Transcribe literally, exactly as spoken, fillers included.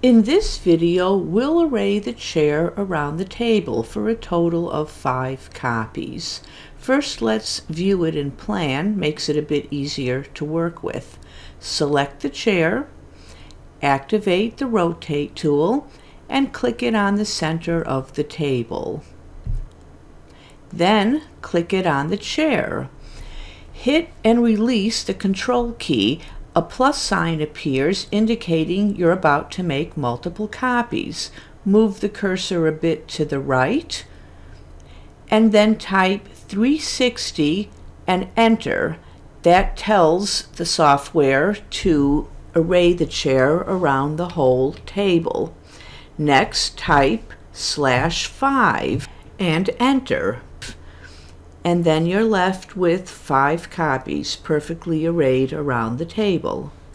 In this video, we'll array the chair around the table for a total of five copies. First, let's view it in plan. Makes it a bit easier to work with. Select the chair, activate the rotate tool, and click it on the center of the table. Then click it on the chair. Hit and release the control key. A plus sign appears indicating you're about to make multiple copies. Move the cursor a bit to the right and then type three sixty and enter. That tells the software to array the chair around the whole table. Next, type slash five and enter. And then you're left with five copies perfectly arrayed around the table.